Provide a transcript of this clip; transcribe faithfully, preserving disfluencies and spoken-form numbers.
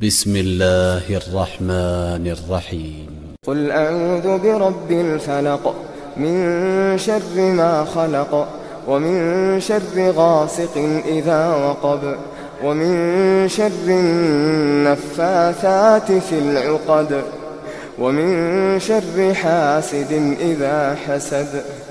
بسم الله الرحمن الرحيم. قل أعوذ برب الفلق من شر ما خلق ومن شر غاسق إذا وقب ومن شر النفاثات في العقد ومن شر حاسد إذا حسد.